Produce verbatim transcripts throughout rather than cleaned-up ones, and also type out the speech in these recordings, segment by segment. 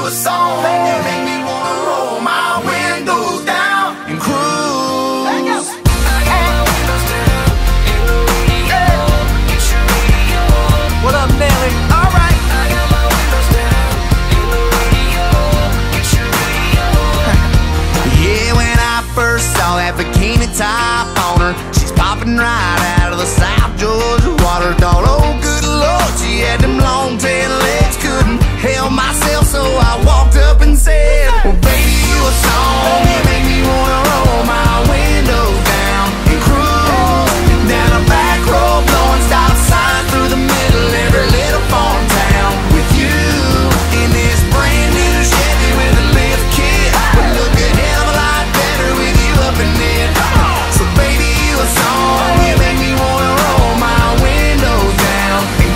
a song. You make me wanna roll my windows down and cruise. I got my windows down in the radio. Get your radio. What up, Nelly? All right. I got my windows down in the radio. Get your radio. Yeah, when I first saw that bikini top on her, she's popping right out of the South Georgia water. Thought, oh good Lord, she had them long tail legs. Couldn't help myself, so I walked up and said, well baby, you a song. You make me wanna roll my windows down and cruise down a back road, blowing stop signs through the middle every little farm town. With you in this brand new Chevy with a lift kit, would look a hell of a lot better with you up in it. So baby, you a song. You make me wanna roll my windows down and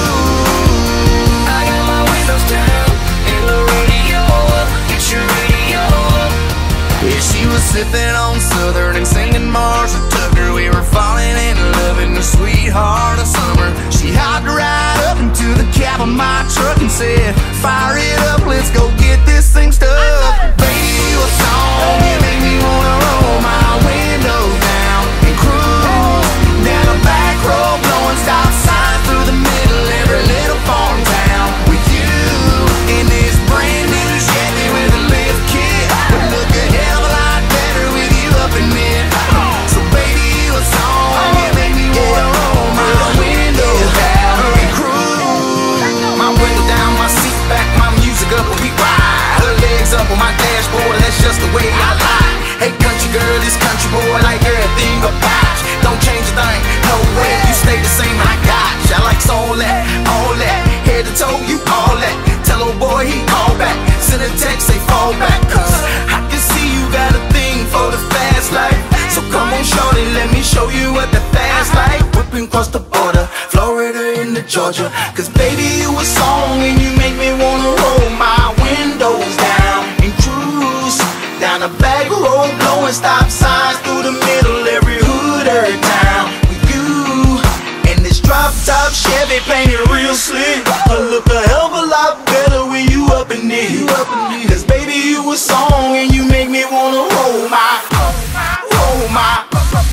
cruise. I got my windows down in the radio. Get your radio. Yeah, she was sipping on Southern and singing Marshall Tucker. We were falling in love in the sweetheart of summer. She hopped right up into the cab of my truck and said, fire it up, let's go get this thing stuck. Baby, you a song. You make me wanna roll my windows down and cruise down a back road, blowing stop signs through the middle every little farm town. With you in this brand new Chevy with a lift kit, would look a hell of a lot better with you up in it. So baby, you a song. You make me wanna roll my windows down and cruise. My window down, my seat back, my music up when we ride. Her legs up on my dashboard, that's just the way I like. Hey country girl, this country boy like everything about you. Don't change a thing, no way, you stay the same, I got you. I like all that, all that, head to toe, you all that. Tell old boy he call back, send a text, say fall back. Cause I can see you got a thing for the fast life. So come on shorty, let me show you what the fast life. Whipping across the border, Florida into Georgia. Cause baby, you a song and you make me wanna roll my windows down and cruise down a back road, blowing stop signs through the middle every hood, every town. With you and this drop top Chevy painted real slick, I look a hell of a lot better when you up in it. Cause baby, you a song and you make me wanna roll my, roll my.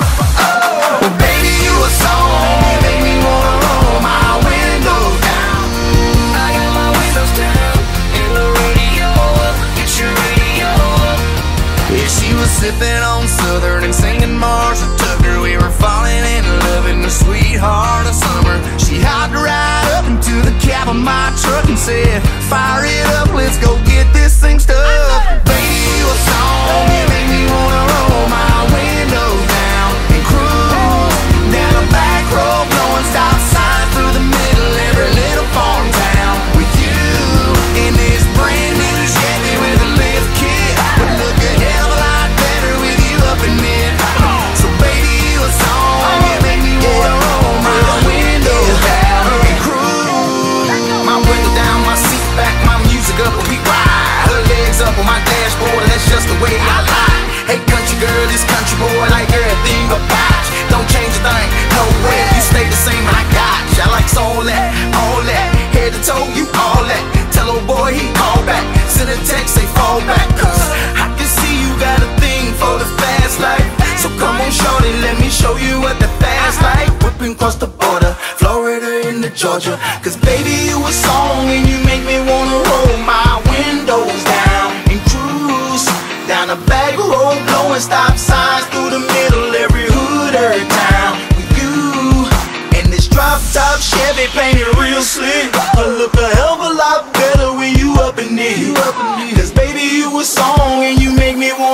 Oh, baby, you a song. You make me wanna roll my windows down. I got my windows down in the radio. Get your radio. Yeah, she was sipping on Southern and singing Marshall Tucker. We were falling in love in the sweetheart of summer. She hopped right up into the cab of my truck and said, fire it up, let's go get this thing stuck. Baby, you a song. You make me wanna roll my windows down and cruise down a back road, blowing stop signs through the middle every little farm town. With you in this brand new Chevy with a lift kit, would look a hell of a lot better with you up in it. So baby, you a song. You make me wanna roll my windows down and cruise. My window down, my seat back, my music up when we ride. Her legs up on my dashboard, that's just the way I like. Hey country girl, this country boy like everything about you. Don't change a thing, no way, you stay the same, I got you. I like all that, all that, head to toe, you all that. Tell old boy he call back, send a text, say fall back. Cause I can see you got a thing for the fast life. So come on shorty, let me show you what the fast life. Whipping across the border, Florida into Georgia. Cause baby, you a song and you make me wanna roll my windows down and cruise down a back road, blowing stop signs through the middle every hood, every town. With you and this drop top Chevy painted real slick, I look a hell of a lot better when you up in it. Cause baby, you a song and you make me wanna